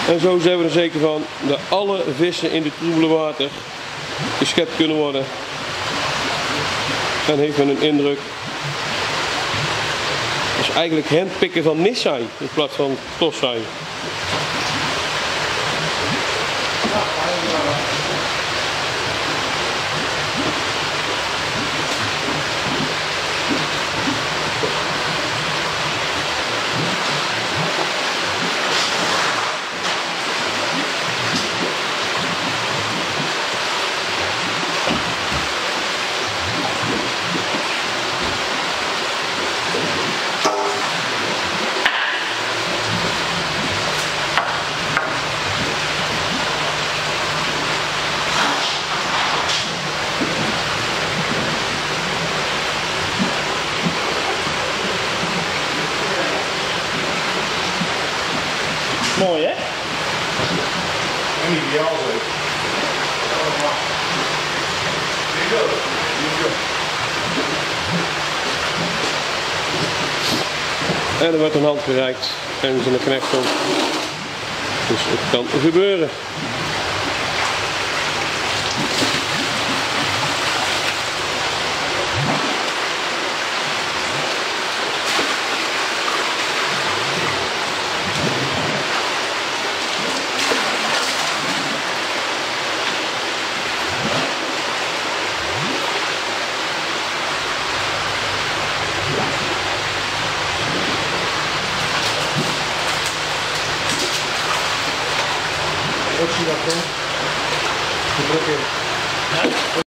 En zo zijn we er zeker van dat alle vissen in dit troebele water geschept kunnen worden. En heeft men een indruk. Dat is eigenlijk handpikken van nissaai in plaats van tossaai. Mooi hè? En ideaal zo. En er wordt een hand gereikt en we zijn de knecht op. Dus het kan gebeuren. Wat zie je dat dan?